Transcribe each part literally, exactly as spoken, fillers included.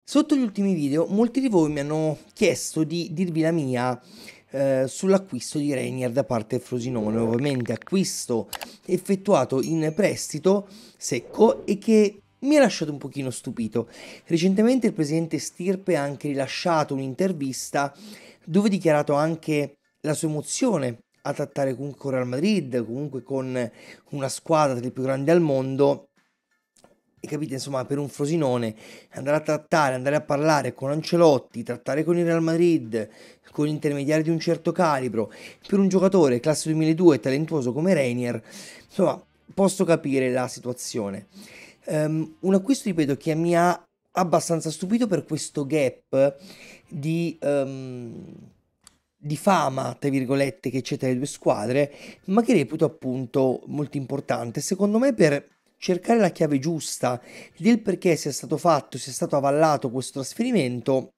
Sotto gli ultimi video molti di voi mi hanno chiesto di dirvi la mia eh, sull'acquisto di Reinier da parte del Frosinone, ovviamente acquisto effettuato in prestito secco e che mi ha lasciato un pochino stupito. Recentemente il presidente Stirpe ha anche rilasciato un'intervista dove ha dichiarato anche la sua emozione a trattare comunque con Real Madrid, comunque con una squadra tra le più grandi al mondo. E capite, insomma, per un Frosinone andare a trattare, andare a parlare con Ancelotti, trattare con il Real Madrid, con intermediari di un certo calibro, per un giocatore classe duemiladue talentuoso come Reinier, insomma, posso capire la situazione. Um, un acquisto, ripeto, che mi ha abbastanza stupito per questo gap di, um, di fama, tra virgolette, che c'è tra le due squadre, ma che reputo appunto molto importante. Secondo me per cercare la chiave giusta del perché sia stato fatto, sia stato avallato questo trasferimento,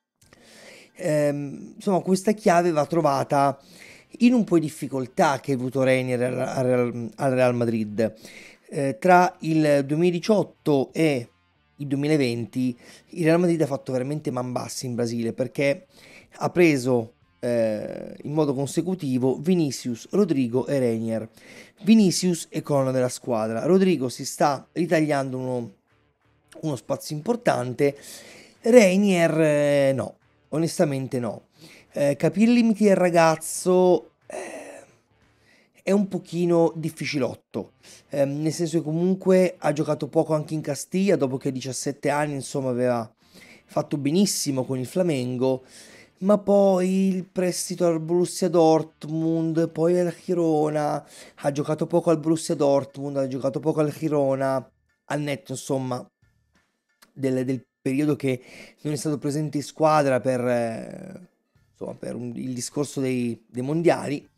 ehm, insomma questa chiave va trovata in un po' di difficoltà che ha avuto Reinier al, al- al Real Madrid. Eh, tra il duemiladiciotto e il duemilaventi il Real Madrid ha fatto veramente man bassi in Brasile perché ha preso eh, in modo consecutivo Vinicius, Rodrigo e Reinier. Vinicius è colonna della squadra, Rodrigo si sta ritagliando uno, uno spazio importante, Reinier eh, no, onestamente no. Eh, capire i limiti del ragazzo eh, è un pochino difficilotto, eh, nel senso che comunque ha giocato poco anche in Castiglia, dopo che a diciassette anni insomma aveva fatto benissimo con il Flamengo, ma poi il prestito al Borussia Dortmund, poi al Girona, ha giocato poco al Borussia Dortmund, ha giocato poco al Girona, al netto insomma del, del periodo che non è stato presente in squadra per, eh, insomma, per un- il discorso dei, dei mondiali.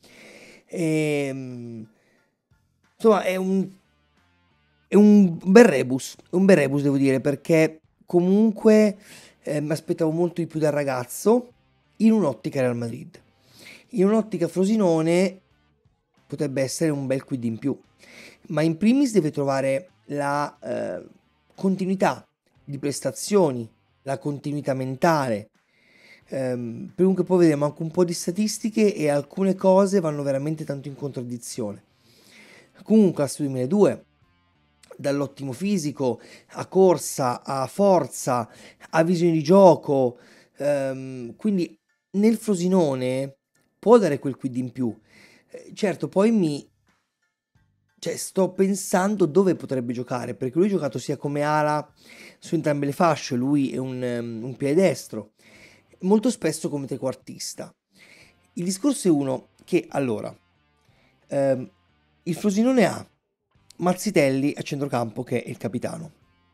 E, insomma, è un, è un bel rebus, un bel rebus devo dire, perché comunque eh, mi aspettavo molto di più dal ragazzo in un'ottica Real Madrid. In un'ottica Frosinone potrebbe essere un bel quid in più, ma in primis deve trovare la eh, continuità di prestazioni, la continuità mentale. Ehm, comunque poi vediamo anche un po' di statistiche e alcune cose vanno veramente tanto in contraddizione. Comunque, classe duemiladue, dall'ottimo fisico a corsa, a forza, a visione di gioco, ehm, quindi nel Frosinone può dare quel quid in più. Eh, certo, poi mi cioè, sto pensando dove potrebbe giocare, perché lui ha giocato sia come ala su entrambe le fasce, lui è un, um, un piede destro, molto spesso come trequartista. Il discorso è uno che, allora, ehm, il Frosinone ha Mazzitelli a centrocampo che è il capitano,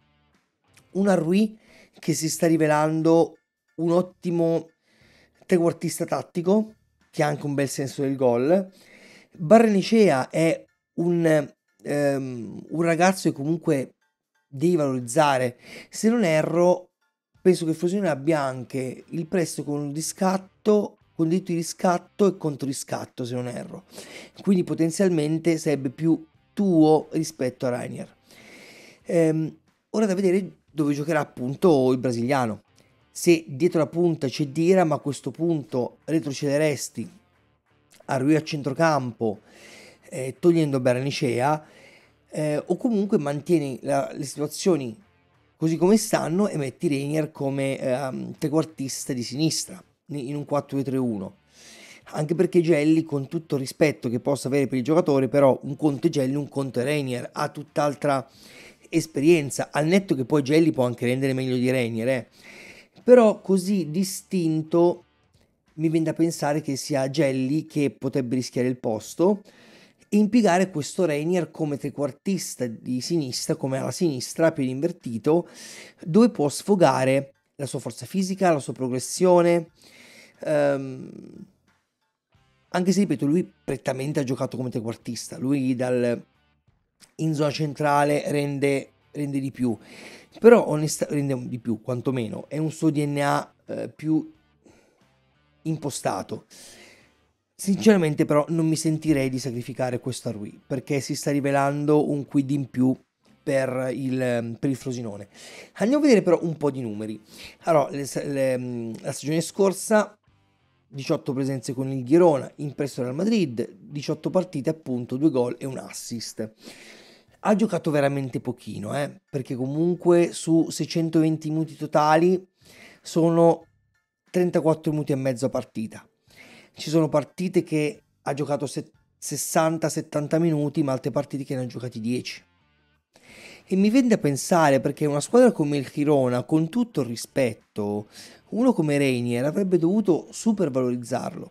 un Arrui che si sta rivelando un ottimo trequartista tattico, che ha anche un bel senso del gol. Barrenechea è un, ehm, un ragazzo che comunque devi valorizzare. Se non erro, penso che Frosinone abbia anche il prestito con un riscatto, con diritto di riscatto e controriscatto, se non erro. Quindi potenzialmente sarebbe più tuo rispetto a Rainier. Ehm, ora da vedere dove giocherà appunto il brasiliano. Se dietro la punta c'è Dira, ma a questo punto retrocederesti a Rui a centrocampo, eh, togliendo Beranicea, eh, o comunque mantieni la- le situazioni così come stanno e metti Reinier come ehm, trequartista di sinistra in un quattro due tre uno. Anche perché Gelli, con tutto il rispetto che possa avere per il giocatore, però un conto è Gelli, un conto è Reinier, ha tutt'altra esperienza, al netto che poi Gelli può anche rendere meglio di Reinier, eh. Però così distinto mi viene da pensare che sia Gelli che potrebbe rischiare il posto e impiegare questo Reinier come trequartista di sinistra, come alla sinistra, a piede invertito, dove può sfogare la sua forza fisica, la sua progressione. Ehm, anche se, ripeto, lui prettamente ha giocato come trequartista. Lui dal, in zona centrale rende, rende di più. Però onestamente rende di più, quantomeno. È un suo D N A eh, più impostato. Sinceramente però non mi sentirei di sacrificare questo a Rui, perché si sta rivelando un quid in più per il, per il Frosinone. Andiamo a vedere però un po' di numeri. Allora, le, le, la stagione scorsa diciotto presenze con il Girona, in prestito al Madrid, diciotto partite appunto, due gol e un assist. Ha giocato veramente pochino, eh, perché comunque su seicentoventi minuti totali sono trentaquattro minuti e mezzo a partita. Ci sono partite che ha giocato sessanta settanta minuti, ma altre partite che ne ha giocati dieci. E mi viene da pensare, perché una squadra come il Girona, con tutto il rispetto, uno come Reinier avrebbe dovuto supervalorizzarlo.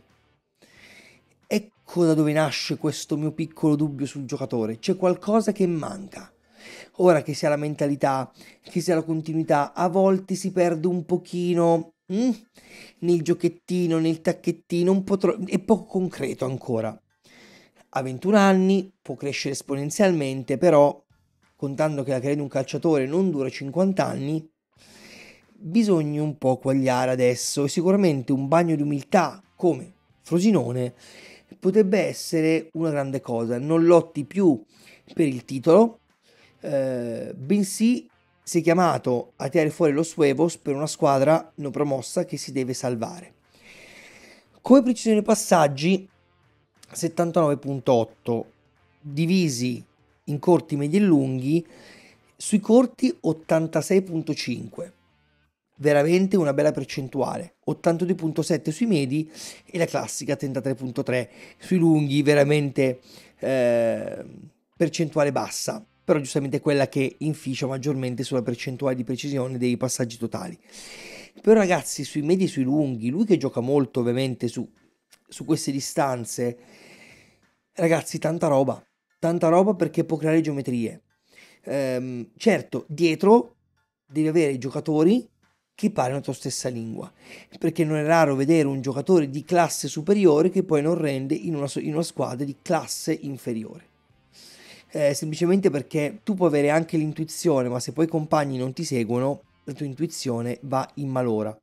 Ecco da dove nasce questo mio piccolo dubbio sul giocatore. C'è qualcosa che manca. Ora, che sia la mentalità, che sia la continuità, a volte si perde un pochino mm, nel giochettino, nel tacchettino, un po' troppo, è poco concreto ancora. Ha ventuno anni, può crescere esponenzialmente, però contando che la carriera di un calciatore non dura cinquanta anni, bisogna un po' quagliare adesso, e sicuramente un bagno di umiltà come Frosinone potrebbe essere una grande cosa. Non lotti più per il titolo, eh, bensì sei chiamato a tirare fuori lo Suevos per una squadra non promossa che si deve salvare. Come precisione passaggi settantanove virgola otto, divisi in corti, medi e lunghi. Sui corti ottantasei virgola cinque, veramente una bella percentuale. Ottantadue virgola sette sui medi e la classica trentatré virgola tre sui lunghi, veramente eh, percentuale bassa, però giustamente quella che inficia maggiormente sulla percentuale di precisione dei passaggi totali. Però ragazzi, sui medi e sui lunghi, lui che gioca molto ovviamente su, su queste distanze, ragazzi, tanta roba, tanta roba, perché può creare geometrie. Ehm, certo, dietro devi avere i giocatori che parlano la tua stessa lingua, perché non è raro vedere un giocatore di classe superiore che poi non rende in una, in una squadra di classe inferiore. Eh, semplicemente perché tu puoi avere anche l'intuizione, ma se poi i compagni non ti seguono, la tua intuizione va in malora.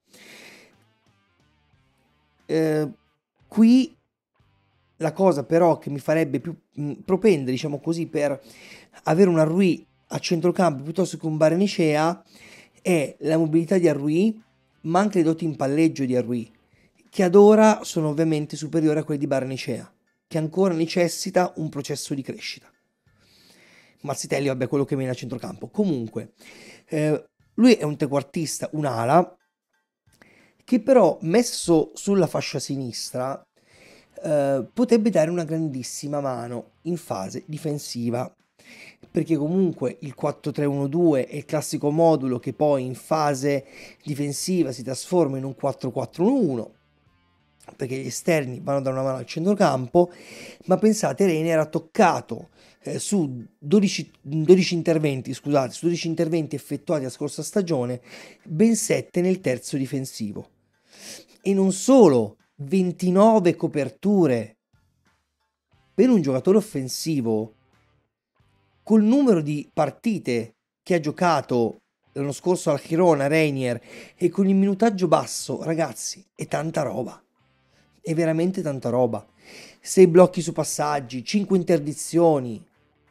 Eh, qui la cosa però che mi farebbe più mh, propendere, diciamo così, per avere un Arrui a centrocampo piuttosto che un Barrenechea è la mobilità di Arrui, ma anche le doti in palleggio di Arrui, che ad ora sono ovviamente superiori a quelli di Barrenechea, che ancora necessita un processo di crescita. Mazzitelli, vabbè, quello che viene a centrocampo. Comunque, eh, lui è un trequartista, un'ala, che però messo sulla fascia sinistra eh, potrebbe dare una grandissima mano in fase difensiva, perché comunque il quattro tre uno due è il classico modulo che poi in fase difensiva si trasforma in un quattro quattro uno uno, perché gli esterni vanno da una mano al centrocampo. Ma pensate, Reina era toccato eh, su dodici, dodici interventi, scusate, su dodici interventi effettuati la scorsa stagione, ben sette nel terzo difensivo. E non solo, ventinove coperture. Per un giocatore offensivo, col numero di partite che ha giocato l'anno scorso al Girona, Reinier, e con il minutaggio basso, ragazzi, è tanta roba. È veramente tanta roba. sei blocchi su passaggi, cinque interdizioni.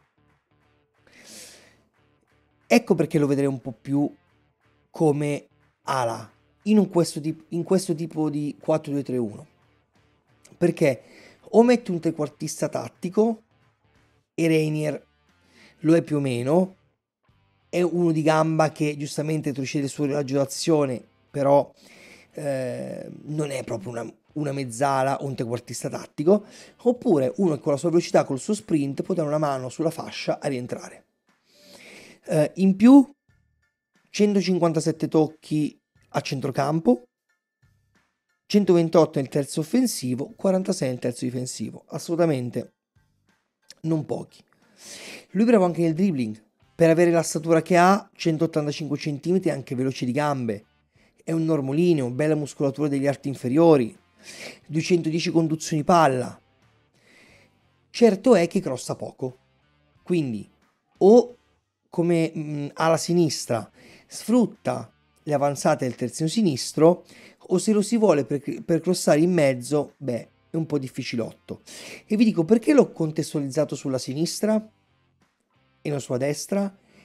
Ecco perché lo vedrei un po' più come ala in, un questo, tipo, in questo tipo di quattro due tre uno. Perché o metti un trequartista tattico, e Reinier lo è più o meno, è uno di gamba che giustamente procede sul raggio d'azione, però eh, non è proprio una, una mezzala o un trequartista tattico, oppure uno che con la sua velocità, col suo sprint, può dare una mano sulla fascia a rientrare. Eh, in più, centocinquantasette tocchi a centrocampo, centoventotto nel terzo offensivo, quarantasei nel terzo difensivo, assolutamente non pochi. Lui bravo anche nel dribbling, per avere la statura che ha, centottantacinque centimetri, anche veloce di gambe, è un normalino, bella muscolatura degli arti inferiori, duecentodieci conduzioni palla. Certo è che crossa poco, quindi o come mh, ala sinistra sfrutta le avanzate del terzino sinistro, o se lo si vuole per, per crossare in mezzo, beh, è un po' difficilotto. E vi dico perché l'ho contestualizzato sulla sinistra e non sulla destra,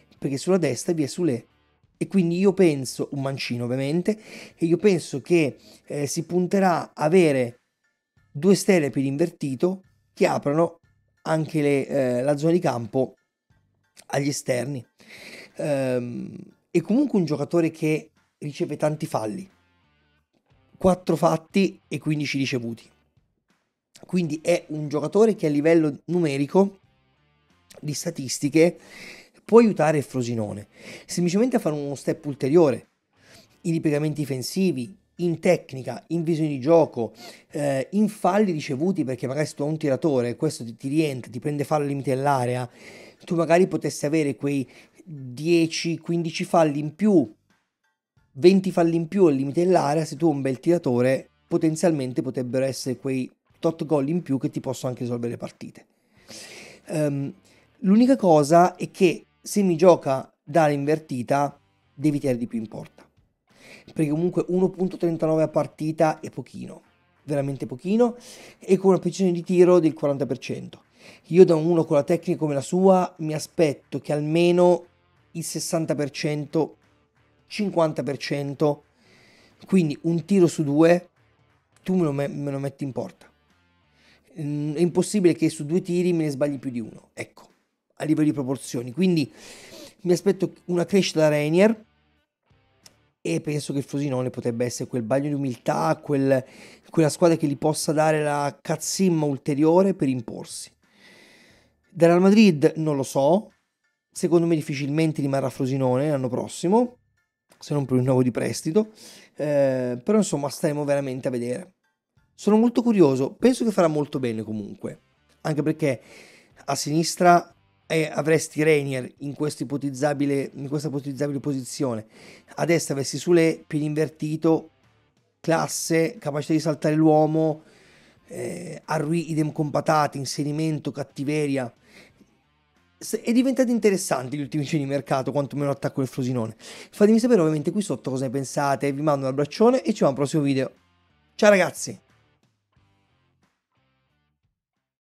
perché sulla destra vi è Sule, e quindi io penso, un mancino ovviamente, e io penso che eh, si punterà a avere due stelle per invertito che aprono anche le, eh, la zona di campo agli esterni. Ehm, è comunque un giocatore che riceve tanti falli, quattro fatti e quindici ricevuti. Quindi è un giocatore che a livello numerico di statistiche può aiutare il Frosinone semplicemente a fare uno step ulteriore in ripiegamenti difensivi, in tecnica, in visione di gioco, eh, in falli ricevuti, perché magari se tu hai un tiratore, questo ti, ti rientra, ti prende fallo al limite dell'area, tu magari potessi avere quei dieci quindici falli in più, venti falli in più al limite dell'area. Se tu hai un bel tiratore, potenzialmente potrebbero essere quei tot gol in più che ti possono anche risolvere le partite. Um, l'unica cosa è che se mi gioca dall'invertita devi tirare di più in porta, perché comunque uno virgola trentanove a partita è pochino, veramente pochino, e con una precisione di tiro del quaranta per cento. Io da uno con la tecnica come la sua mi aspetto che almeno il sessanta per cento, cinquanta per cento, quindi un tiro su due tu me lo, me, me lo metti in porta. È impossibile che su due tiri me ne sbagli più di uno, ecco, a livello di proporzioni. Quindi mi aspetto una crescita da Reinier, e penso che il Frosinone potrebbe essere quel bagno di umiltà, quel, quella squadra che gli possa dare la cazzimma ulteriore per imporsi. Da Real Madrid non lo so, secondo me difficilmente rimarrà Frosinone l'anno prossimo, se non per un rinnovo di prestito, eh, però insomma staremo veramente a vedere. Sono molto curioso, penso che farà molto bene comunque, anche perché a sinistra eh, avresti Reinier in, questo ipotizzabile, in questa ipotizzabile posizione, a destra avresti Sule, piede invertito, classe, capacità di saltare l'uomo, eh, Arrui idem con patate, inserimento, cattiveria. È diventato interessante gli ultimi giorni di mercato, quantomeno l'attacco del Frosinone. Fatemi sapere ovviamente qui sotto cosa ne pensate, vi mando un abbraccione e ci vediamo al prossimo video. Ciao ragazzi!